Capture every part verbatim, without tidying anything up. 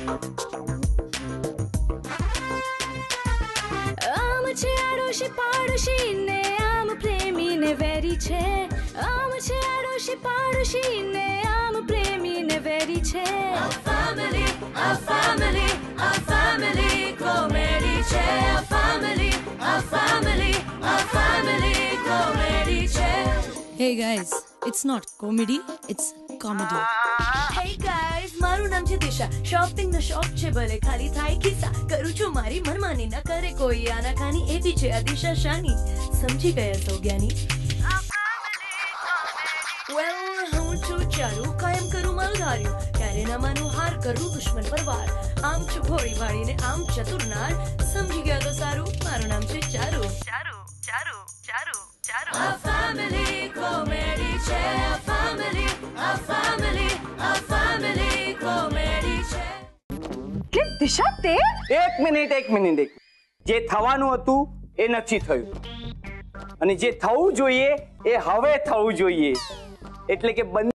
આમ છે આડોશી પાડોશી ને આમ પ્રેમી ને વેરી છે. આમ છે આડોશી પાડોશી ને આમ પ્રેમી ને વેરી છે. A family, a family, a family comedy છે. A family, a family, a family comedy છે. Hey guys, it's not comedy, it's comedy. Hey guys, મારું નામ છે દિશા. શોપિંગ નો શોખ છે ભલે ખાલી થાય ખિસ્સા. કરું છું મારી મનમાની ન કરે કોઈ આનાકાની. એવી છે આ દિશા શાની. સમજી ગયા સૌ જ્ઞાની. વેલ હું છું ચાલુ કાયમ કરું મારું ધાર્યું. ક્યારે ના માનું હાર કરું દુશ્મન પર વાર. આમ છું ભોળી ભાળીને આમ ચતુર નાર. સમજી ગયા તો સારું મારું નામ છે ચારુ. ચારુ ચારુ ચારુ ચારુ. A family comedy છે. A family, a family, a family comedy છે. કે દિશા તે એક મિનિટ એક મિનિટ એક જે થવાનું હતું એ નથી થયું અને જે થવું જોઈએ એ હવે થવું જોઈએ. એટલે કે બંને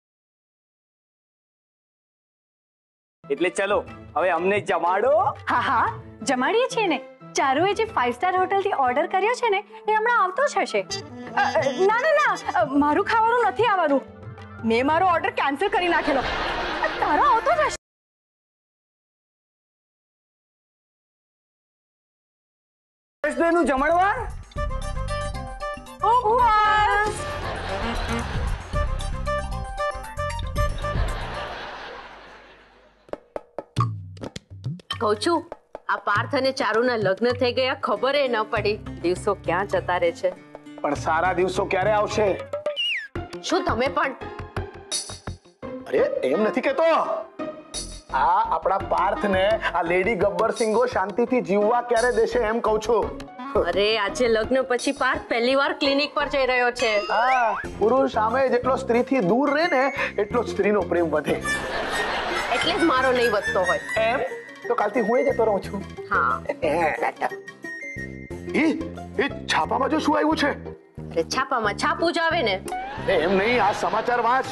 એટલે ચલો હવે અમને જમાડો. હા હા જમાડીએ છીએ ને. ચારુએ જે ફાઈવ સ્ટાર હોટલ થી ઓર્ડર કર્યો છે ને એ હમણાં આવતો જ હશે. ના ના ના મારું ખાવાનું નથી આવવાનું. મેં મારો ઓર્ડર કેન્સલ કરી નાખેલો. તારો આવતો જ હશે. નું જમણવાર ઉપવાસ. કહું છું આ પાર્થ અને ચારુના લગ્ન થઈ ગયા ખબર એ ન પડી. દિવસો ક્યાં જતા રહે છે. પણ સારા દિવસો ક્યારે આવશે? શું તમે પણ? અરે એમ નથી કેતો. આ આપણા પાર્થને આ લેડી ગબ્બર સિંઘો શાંતિથી જીવવા ક્યારે દેશે એમ કહું છું. અરે આજે લગ્ન પછી પાર્થ પહેલી વાર ક્લિનિક પર જઈ રહ્યો છે. હા પુરુષ સામે જેટલો સ્ત્રીથી દૂર રહે ને એટલો સ્ત્રીનો પ્રેમ વધે. એટલે જ મારો નહીં વધતો હોય. એમ તો કાલથી હું જતો રહું છું. હા એ એ છાપામાં જો શું આવ્યું છે? અરે છાપામાં છાપું જ આવે ને. એમ નહીં આ સમાચાર વાંચ.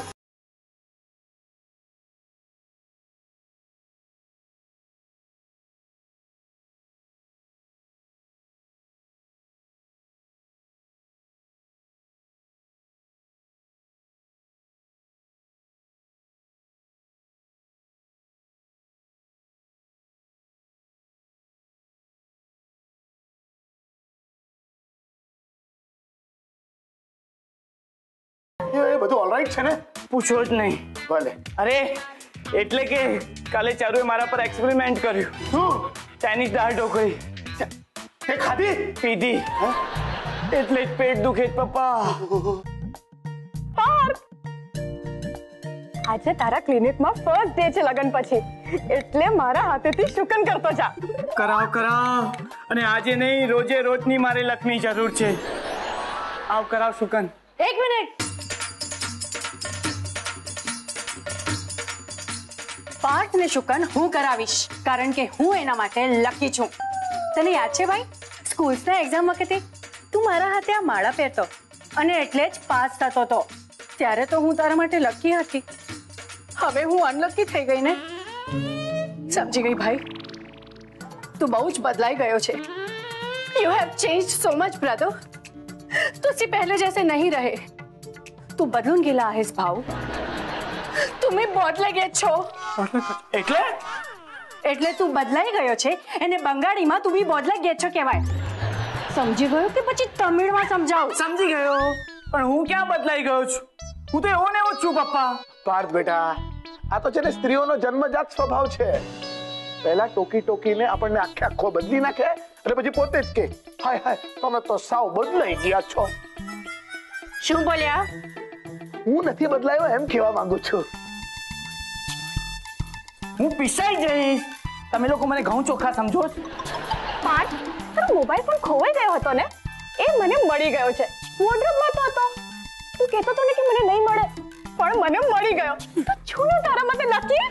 એ બધું ઓલરાઈટ છે ને? પૂછો જ નહીં. ભલે. અરે એટલે કે કાલે ચારુએ મારા પર એક્સપેરિમેન્ટ કર્યું. શું? ચાઇનીઝ દાળ ઢોકળી એ ખાધી પીધી એટલે જ પેટ દુખે પપ્પા. આજે તારા ક્લિનિકમાં ફર્સ્ટ ડે છે લગન પછી એટલે મારા હાથેથી શુકન કરતો જા. કરાવ કરાવ અને આજે નહીં રોજે રોજની મારે લખની જરૂર છે. આવ કરાવ શુકન. એક મિનિટ. પાર્થ ને શુકન હું કરાવીશ કારણ કે હું એના માટે લકી છું. તને યાદ છે ભાઈ સ્કૂલ્સના એક્ઝામ વખતે તું મારા હાથે આ માળા પહેરતો અને એટલે જ પાસ થતો હતો. ત્યારે તો હું તારા માટે લકી હતી. હવે હું અનલકી થઈ ગઈ ને. સમજી ગઈ ભાઈ. તું બહુ જ બદલાઈ ગયો છે. You have changed so much brother. तुझसे पहले जैसे नहीं रहे. तू बदलून गेला आहेस भाऊ. तुम्ही बदलाઈ ગયા છો. એટલે એટલે તું બદલાઈ ગયો છે એને બંગાળીમાં તું બી બદલાઈ ગયા છો કહેવાય. સમજી ગયો કે પછી તમિળમાં સમજાવ? સમજી ગયો પણ હું ક્યાં બદલાઈ ગયો છું? હું તો એવો ને એવો છું પપ્પા. પાર્થ બેટા આ તો છે ને સ્ત્રીઓનો જન્મજાત સ્વભાવ છે. પહેલા ટોકી ટોકીને આપણને આખે આખો બદલી નાખે અને પછી પોતે જ કે હાય હાય તમે તો સાવ બદલાઈ ગયા છો. શું બોલ્યા? હું નથી બદલાયો એમ કહેવા માંગુ છું. હું પીસાઈ જઈશ. તમે લોકો મને ઘઉં ચોખા સમજો છો? પાર્થ તારો મોબાઈલ પણ ખોવાઈ ગયો હતો ને એ મને મળી ગયો છે. વોર્ડરોબમાં તો હતો. તું કહેતો હતો ને કે મને નહીં મળે પણ મને મળી ગયો. તો છું ને તારા માટે લકી.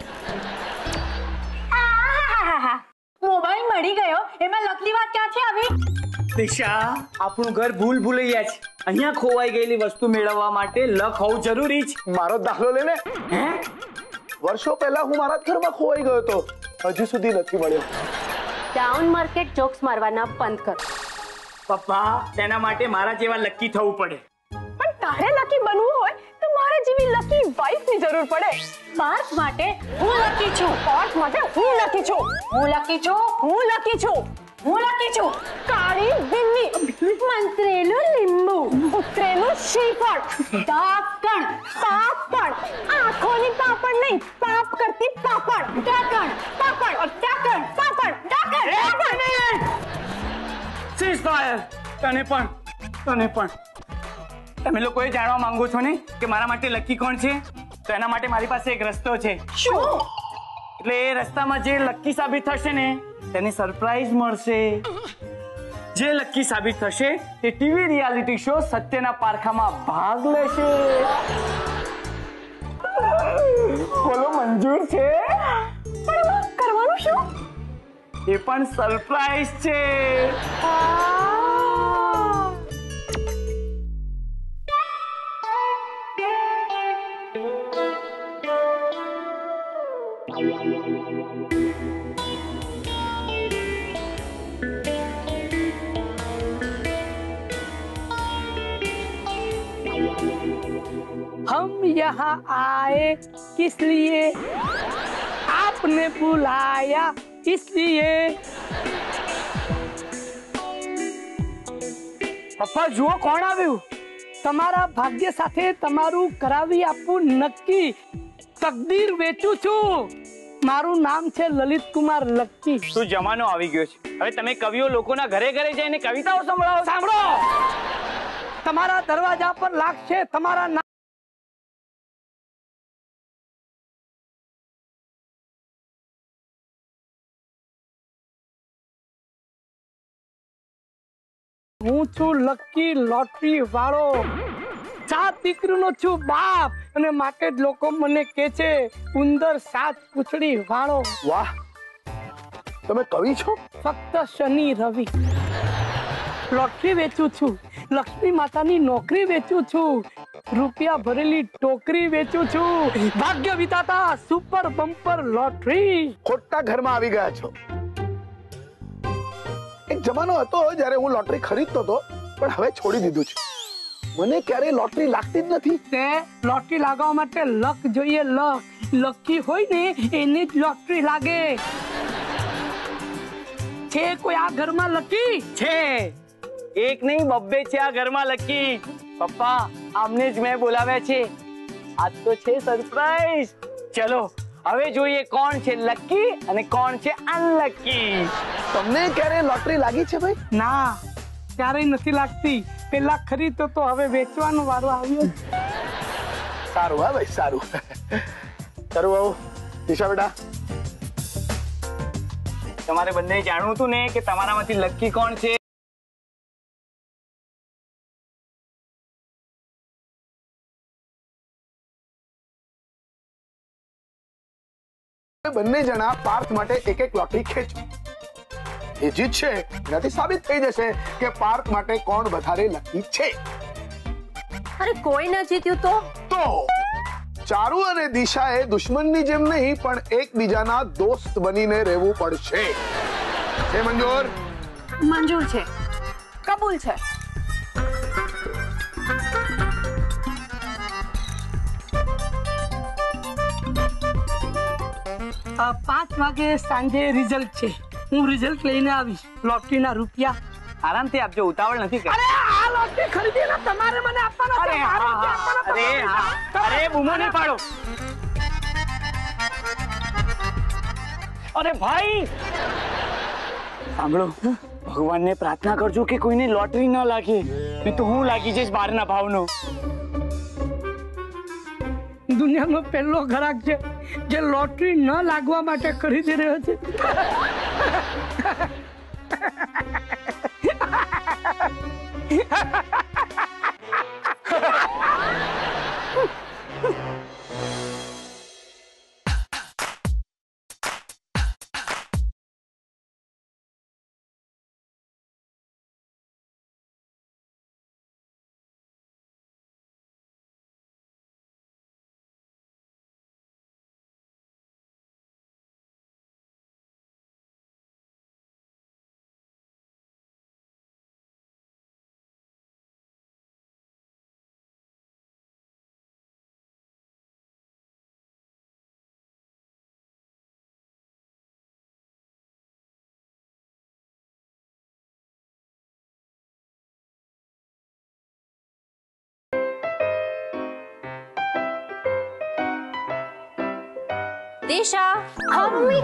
મોબાઈલ મળી ગયો એમાં લકની વાત ક્યાંથી આવી? દિશા આપણું ઘર ભૂલ ભૂલૈયા છે. અહીંયા ખોવાઈ ગયેલી વસ્તુ મેળવવા માટે લક હોવું જરૂરી છે. મારો દાખલો લે ને. હે વર્ષો પહેલા હું મારા ઘરમાં ખોવાઈ ગયો હતો હજી સુધી નથી મળ્યો. ડાઉન માર્કેટ જોક્સ મારવાના બંધ કર. પપ્પા તેના માટે મારા જેવા લકી થવું પડે. પણ તારે લકી બનવું હોય તો મારે જેવી લકી વાઈફ ની જરૂર પડે. પાર્થ માટે હું લકી છું. પાર્થ માટે હું લકી છું. હું લકી છું. હું લકી છું. હું લકી છું. કાળી બિલ્લી, મંત્રેલું લીંબુ, ઉતરેલું શ્રીફળ, ઢાંકણ, પાપડ, આંખોની પાપડ નહીં, પાપ કરતી પાપડ, ઢાંકણ, પાપડ, ઢાંકણ, પાપડ, ઢાંકણ, પાપડ. સીઝફાયર. તને પણ તને પણ તમે લોકો એ જાણવા માંગો છો ને કે મારા માટે લકી કોણ છે? તો એના માટે મારી પાસે એક રસ્તો છે. શું? એટલે એ રસ્તામાં જે લકી સાબિત થશે ને તેને સરપ્રાઈઝ મળશે. જે લકી સાબિત થશે તે ટીવી રિયાલિટી શો સત્યના પારખામાં ભાગ લેશે. બોલો મંજૂર છે? પણ એમાં કરવાનું શું? એ પણ સરપ્રાઈઝ છે. हम यहाँ आए किस लिए? आपने बुलाया इसलिए. પપ્પા જુઓ કોણ આવ્યું. તમારા ભાગ્ય સાથે તમારું કરાવી આપવું નક્કી. તકદીર વેચું છું. મારું નામ છે લલિત કુમાર લક્કી. શું જમાનો આવી ગયો છે હવે તમે કવિઓ લોકોના ઘરે ઘરે જઈને કવિતાઓ સંભળાવો. સાંભળો, તમારા દરવાજા પર લાગશે તમારા નામ. હું છું લકી લોટરી વાળો. સાત દીકરીનો છું બાપ અને માટે જ લોકો મને કહે છે ઉંદર સાત પૂંછડી વાળો. વાહ, તમે કવિ છો? ફક્ત શનિ રવિ. લોટરી વેચું છું, લક્ષ્મી માતાની નોકરી વેચું છું, રૂપિયા ભરેલી ટોકરી વેચું છું. ભાગ્ય વિધાતા સુપર બમ્પર લોટરી. ખોટા ઘરમાં આવી ગયા છો. એક જમાનો હતો જ્યારે હું લોટરી ખરીદતો હતો, પણ હવે છોડી દીધું છે. મને ક્યારેય લોટરી લાગતી જ નથી. તે લોટરી લાગવા માટે લક જોઈએ. લક લકી હોય ને એને જ લોટરી લાગે. છે કોઈ આ ઘરમાં લકી? છે એક નહીં બબ્બે છે આ ઘરમાં લકી. પપ્પા આમને જ મેં બોલાવ્યા છે. આજ તો છે સરપ્રાઈઝ. ચલો હવે જોઈએ કોણ છે લકી અને કોણ છે અનલકી. તમને ક્યારેય લોટરી લાગી છે ભાઈ? ના, ક્યારેય નથી લાગતી. પેલા ખરીદતો તો હવે વેચવાનો વારો આવ્યો. સારું હા ભાઈ, સારું. સારું બાબુ. દિશા બેટા, તમારે બંને જાણવું હતું ને કે તમારામાંથી લકી કોણ છે. બંને જણા પાર્થ માટે એક એક લોટરી ખેંચો. એ જીતશે એનાથી સાબિત થઈ જશે કે પાર્થ માટે કોણ વધારે લકી છે. અરે કોઈ ન જીત્યું તો? તો ચારુ અને દિશાએ દુશ્મનની જેમ નહીં પણ એકબીજાના દોસ્ત બનીને રહેવું પડશે. છે મંજૂર? મંજૂર છે. કબૂલ છે. આ પાંચ વાગે સાંજે રિઝલ્ટ છે. હું રિઝલ્ટ લઈને આવીશ. લોટરીના રૂપિયા આરામથી આપજો, ઉતાવળ નથી કરતા. અરે આ લોટરી ખરીદીને તમારે મને આપવાના છે. અરે મારે હા, રૂપિયા આપવાના અરે તમારે. હા, અરે બૂમો નહીં પાડો. અરે ભાઈ સાંભળો, ભગવાનને પ્રાર્થના કરજો કે કોઈને લોટરી ન લાગે, નહીં તો હું લાગી જઈશ બહારના ભાવનો. દુનિયાનો પહેલો ગ્રાહક છે જે લોટરી ન લાગવા માટે ખરીદી રહ્યો છે. દિશા, હા મમ્મી,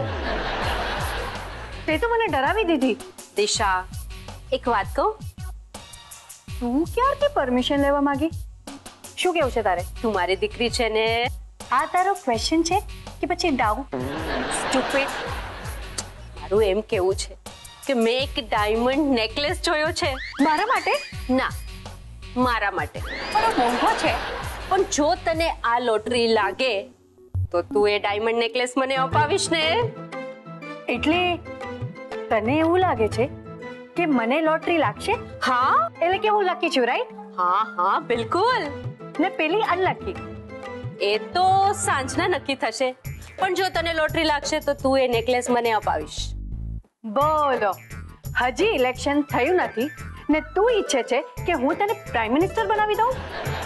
તે તો મને ડરાવી દીધી. દિશા, એક વાત કહું? તું ક્યારથી પરમિશન લેવા માંગી? શું કેવું છે તારે? તું મારી દીકરી છે ને. આ તારો ક્વેશ્ચન છે કે પછી ડાઉટ? સ્ટુપિડ. મારું એમ કેવું છે કે મેં એક ડાયમંડ નેકલેસ જોયો છે. મારા માટે? ના, મારા માટે. પણ મોંઘો છે. પણ જો તને આ લોટરી લાગે તો તું એ ડાયમંડ નેકલેસ મને અપાવીશ ને? એટલે તને એવું લાગે છે કે મને લોટરી લાગશે? હા, એટલે કે હું લકી છું, રાઈટ? હા હા બિલકુલ. ને પેલી અનલકી? એ તો સાંજના નક્કી થશે. પણ જો તને લોટરી લાગશે તો તું એ નેકલેસ મને અપાવીશ. બોલો, હજી ઇલેક્શન થયું નથી ને તું ઈચ્છે છે કે હું તને પ્રાઇમ મિનિસ્ટર બનાવી દઉં?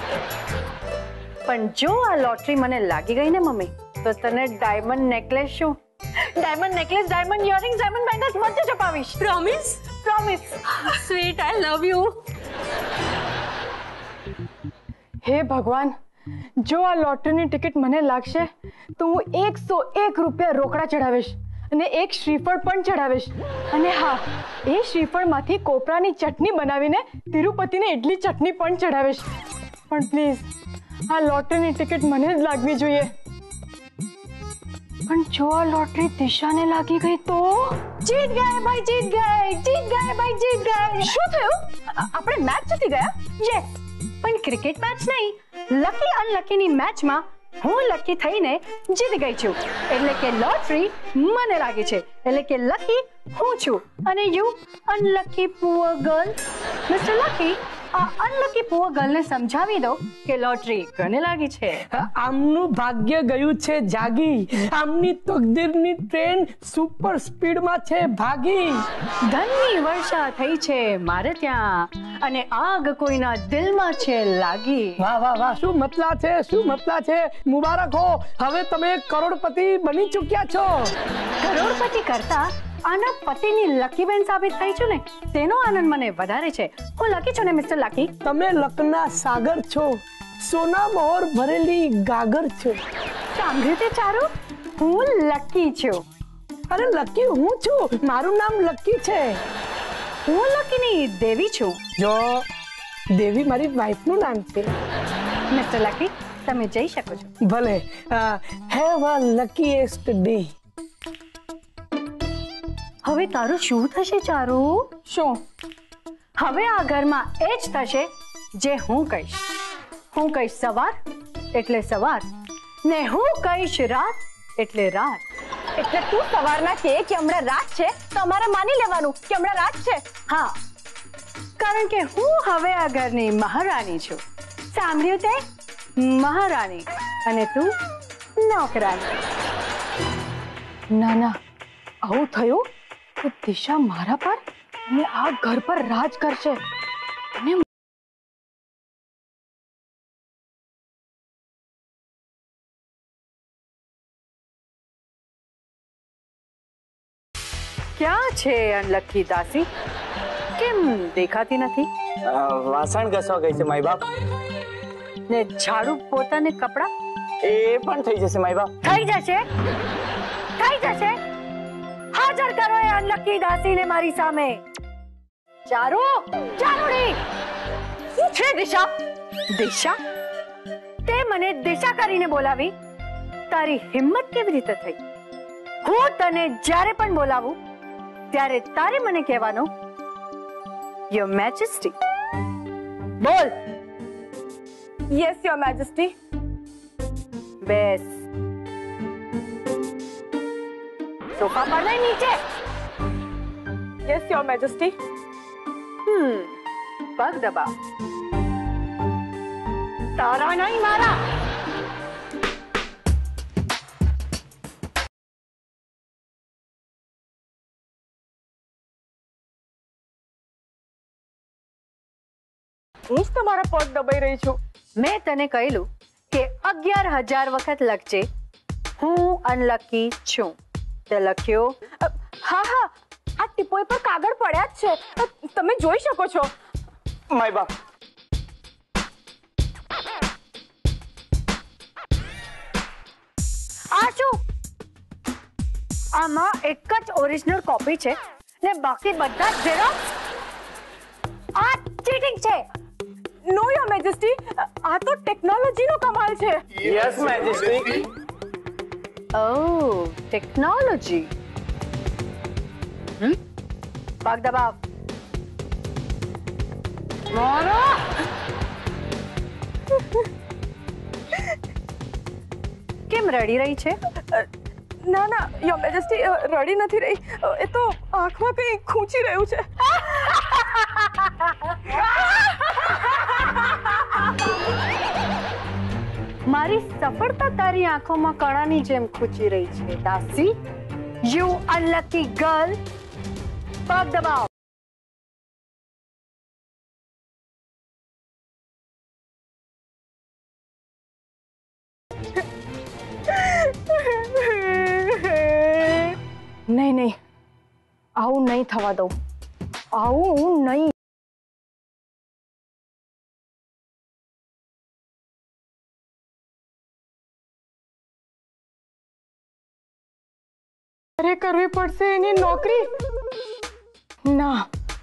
પણ જો આ લોટરી મને લાગી ગઈ ને મમ્મી, તો તને ડાયમંડ નેકલેસ શું, diamond necklace, diamond earrings, diamond bangles બધું જ અપાવીશ. Promise? Promise. Sweet, I love you. હે ભગવાન, જો આ લોટરીની ટિકિટ મને લાગશે તો હું એકસો એક રૂપિયા રોકડા ચડાવીશ અને એક શ્રીફળ પણ ચડાવીશ. અને હા, એ શ્રીફળમાંથી કોપરાની ચટણી બનાવીને તિરુપતિને ઇડલી ચટણી પણ ચડાવીશ. પણ પ્લીઝ, આ લોટરીની ટિકિટ મને જ લાગવી જોઈએ. પણ જો આ લોટરી દિશાને લાગી ગઈ તો? જીત ગયે ભાઈ, જીત ગયે, જીત ગયે ભાઈ, જીત ગયે. શું થયું? આપણે મેચ જીતી ગયા? યસ, પણ ક્રિકેટ મેચ નહીં, લકી અનલકીની મેચમાં હું લકી થઈને જીતી ગઈ છું. એટલે કે લોટરી મને લાગી છે, એટલે કે લકી હું છું અને you unlucky poor girl. Mister lucky, આ અનલકી પુઅર ગર્લને સમજાવી દો કે લોટરી કોને લાગી છે. આમનું ભાગ્ય ગયું છે જાગી, આમની તકદીરની ટ્રેન સુપર સ્પીડમાં છે ભાગી. ધનની વર્ષા થઈ છે મારે ત્યાં અને આગ કોઈના દિલમાં છે લાગી. વાહ વાહ વાહ, શું મતલા છે, શું મતલા છે. મુબારક હો, હવે તમે કરોડપતિ બની ચૂક્યા છો. કરોડપતિ કરતા આના પતિની લકી બેન સાબિત થઈ છું ને, તેનો આનંદ મને વધારે છે. હું લકી છું ને મિસ્ટર લકી? તમે લકના સાગર છો, સોના મોહર ભરેલી ગાગર છો. સાંભળ્યું તે ચારું? હું લકી છું. અરે લકી હું છું, મારું નામ લકી છે. હું લકીની દેવી છું. જો દેવી મારી વાઈફ નું નામ છે. મિસ્ટર લકી, તમે જઈ શકો છો. ભલે. Have a luckiest day. હવે તારું શું થશે ચારુ? શું? હવે આ ઘરમાં એ જ થશે જે હું કહીશ. હું કહીશ સવાર એટલે સવાર, ને હું કહીશ રાત એટલે રાત. એટલે તું સવારના કહે કે હમણાં રાત છે તો અમારે માની લેવાનું કે હમણાં રાત છે? હા, કારણ કે હું હવે આ ઘરની મહારાણી છું. સાંભળ્યું તે? મહારાણી અને તું નોકરાણી. ના ના, આવું થયું તો દિશા મારા પર અને આ ઘર પર રાજ કરશે. અને ક્યાં છે અનલકી દાસી? કેમ દેખાતી નથી? વાસણ ઘસવા ગઈ છે માઈ બાપ. ને ઝાડુ પોતાને કપડા? એ પણ થઈ જશે માઈ બાપ. થઈ જશે, થઈ જશે. હાજર કરો એ અનલકી દાસીને મારી સામે. ચારુ, ચારુડી. શું છે દિશા? દિશા? તે મને દિશા કરીને બોલાવી? તારી હિંમત કેવી રીતે થઈ? હું તને જ્યારે પણ બોલાવું ત્યારે તારે મને કહેવાનું યોર મેજેસ્ટી. બોલ. Yes your majesty. બેસ. સોફા પર નહીં, નીચે. Yes your majesty. હમ પગ દબાવ. તારા નહીં, મારા. હું જ તમારા પગ દબાઈ રહી છું. મેં તને કહેલું કે અગિયાર હજાર વખત લખજે હું અનલકી છું. તે લખ્યો? હા હા, આ ટીપોઈ પર કાગળ પડ્યા જ છે, તમે જોઈ શકો છો. માય બાપ. આ શું? આમાં એક જ ઓરિજિનલ કોપી છે ને બાકી બધા ઝેરોક્સ. આ ચીટિંગ છે. નો યોર મેજેસ્ટી, આ તો ટેકનોલોજીનો કમાલ છે. Yes majesty. Oh, technology. હમ પગ દબાવ. મોરો કેમ રડી રહી છે? ના ના યોર મેજેસ્ટી, રડી નથી રહી. એ તો આંખમાં કંઈ ખૂંચી રહ્યું છે. મારી સફળતા તારી આંખોમાં કણાની જેમ ખૂંચી રહી છે. દાસી, યુ અનલકી ગર્લ. પગ દબાવ. નહીં નહીં, આવું નહીં થવા દઉં. આવું નહીં. અરે કરવી પડશે એની નોકરી. ના,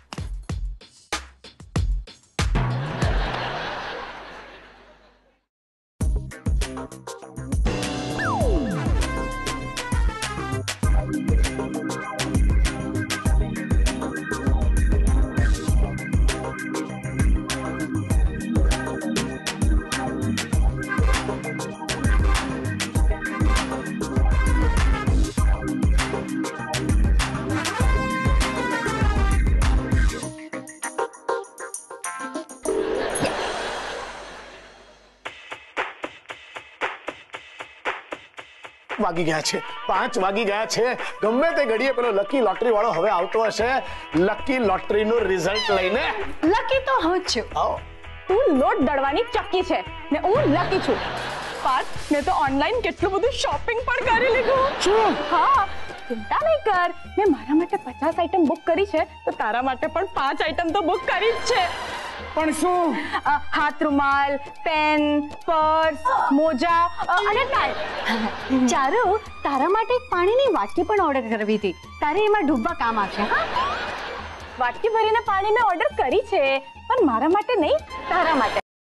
વાગી ગયા છે, પાંચ વાગી ગયા છે. ગમે તે ઘડીએ પેલો લકી લોટરી વાળો હવે આવતો હશે લકી લોટરી નું રિઝલ્ટ લઈને. લકી તો હું જ છું. આવો. તું લોટ દળવાની ચક્કી છે ને હું લકી છું. પાર્થ, મેં તો ઓનલાઈન કેટલું બધું શોપિંગ પણ કરી લીધું. શું? હા, ચિંતા નહીં કર. મેં મારા માટે પચાસ આઈટમ બુક કરી છે તો તારા માટે પણ પાંચ આઈટમ તો બુક કરી જ છે. પણ શું? અ, હાથ રૂમાલ, પેન, પર્સ, મોજા અ, અને ટાઈ. ચારુ, તારા માટે એક પાણીની વાટકી પણ ઓર્ડર કરવી હતી. તારે એમાં ડૂબવા કામ આવશે. હા, વાટકી ભરીને પાણી મેં ઓર્ડર કરી છે, પણ મારા માટે નહીં, તારા માટે.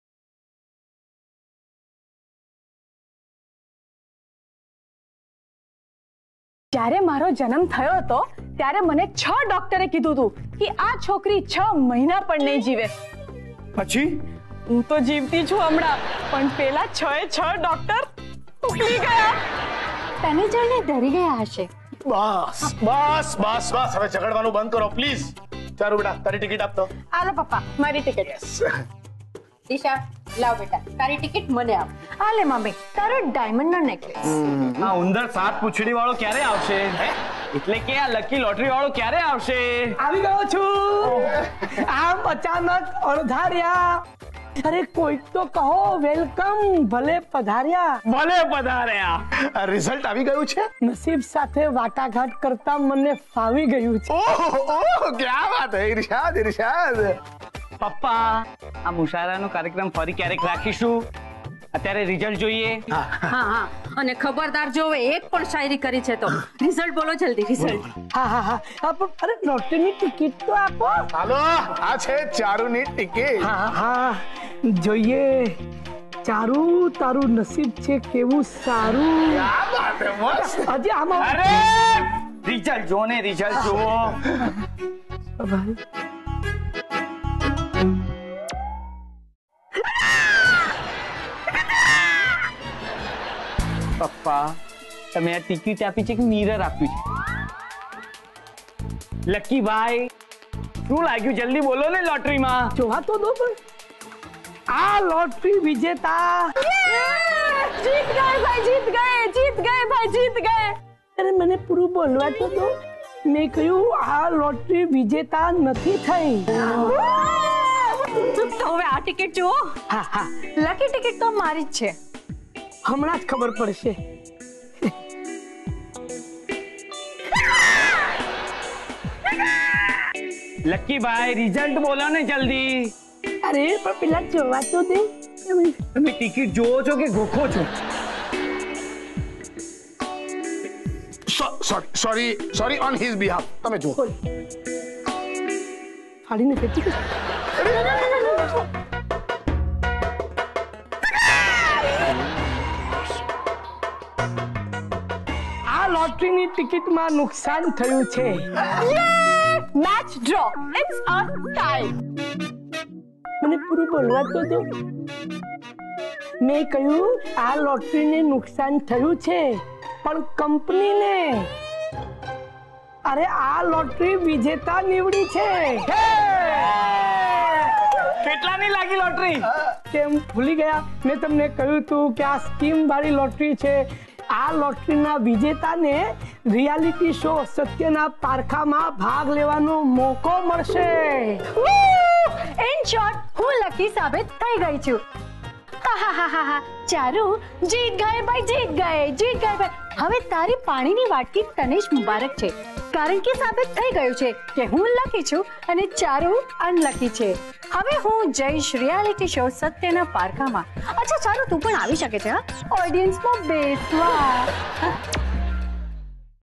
જ્યારે મારો જન્મ થયો હતો ત્યારે મને છ ડોક્ટરે કીધું હતું કે આ છોકરી છ મહિના પણ નહીં જીવે. પછી હું તો જીવતી છું હમણાં, પણ પેલા છ એ છ ડોક્ટર ઉકલી ગયા. તને જાણે ડરી ગયા હશે. બસ બસ બસ બસ હવે ઝઘડવાનું બંધ કરો પ્લીઝ. ચારુ બેટા, તારી ટિકિટ આપતો. આલો પપ્પા, મારી ટિકિટ. દિશા, લાવ બેટા, તારી ટિકિટ મને આપ. આ લે મમ્મી, તારો ડાયમંડ નો નેકલેસ. આ ઉંદર સાત પૂંછડી વાળો ક્યારે આવશે? એટલે કે આ લકી લોટરી વાળો ક્યારે આવશે? આવી ગયો છું. આમ અચાનક અણધાર્યા. અરે કોઈક તો કહો વેલકમ. ભલે પધાર્યા. ભલે પધાર્યા. રિઝલ્ટ આવી ગયું છે. નસીબ સાથે વાટાઘાટ કરતા મને ફાવી ગયું છે. ઓહ ઓહ, ક્યા વાત હે ઇરશાદ, ઇરશાદ. પપ્પા, આ મુશારાનો કાર્યક્રમ ફરી ક્યારેક રાખીશું. અત્યારે રિઝલ્ટ જોઈએ. હા હા, અને ખબરદાર જો એક પણ શાયરી કરી છે તો રિઝલ્ટ બોલો જલ્દી. રિઝલ્ટ. હા હા હા. અરે લોટરીની ટિકિટ તો આપો. હાલો, આ છે ચારુની ટિકિટ. હા હા, જોઈએ. ચારુ, તારું નસીબ છે કેવું સારું. ક્યા વાત હે, મસ્ત. હજી આમાં અરે રિઝલ્ટ જો ને, રિઝલ્ટ જુઓ. ભાઈ પપ્પા, તમે આ ટિકિટ આપી છે કે મિરર આપ્યું છે? લકી ભાઈ, શું લાગ્યું? જલ્દી બોલો ને. લોટરીમાં જોવા તો દો ભાઈ. આ લોટરી વિજેતા. જીત ગए ભાઈ, જીત ગए, જીત ગए ભાઈ, જીત ગए. અરે મને પૂરું બોલવા તો દો. મેં કહ્યું આ લોટરી વિજેતા નથી થઈ. તો હવે આ ટિકિટ જુઓ. હા હા, લકી ટિકિટ તો મારી જ છે. હમણાં જ ખબર પડશે. લકી ભાઈ, રિઝલ્ટ બોલો ને જલ્દી. અરે પણ પેલા જોવા તો દે. તમે ટિકિટ જોવો છો કે ગોખો છો? Sorry sorry sorry on his behalf. તમે જુઓ. ફાડીને ફેંકી દે. આ લોટરીની ટિકિટમાં નુકસાન થયું છે. Match draw. It's a tie. મને પૂરું બોલવા તો દો. મેં કહ્યું આ લોટરીને નુકસાન થયું છે પણ કંપનીને. અરે આ લોટરી વિજેતા નીવડી છે. કેટલાની લાગી લોટરી? કેમ ભૂલી ગયા? મેં તમને કહ્યું હતું કે આ સ્કીમ વાળી લોટરી છે. આ લોટરીના વિજેતાને રિયાલિટી શો સત્યના પારખામાં ભાગ લેવાનો મોકો મળશે. ઇન શોર્ટ હું લકી સાબિત થઈ ગઈ છું. આહાહાહા. ચારુ જીત ગયે ભાઈ, જીત ગયે, જીત ગયે ભાઈ. હવે તારી પાણીની વાટકી તને જ મુબારક છે, કારણ કે સાબિત થઈ ગયું છે કે હું લકી છું અને ચારુ અનલકી છે. હવે હું જઈશ રિયાલિટી શો સત્યના પારખામાં. અચ્છા ચારુ, તું પણ આવી શકે છે. હા, ઓડિયન્સમાં બેસવા.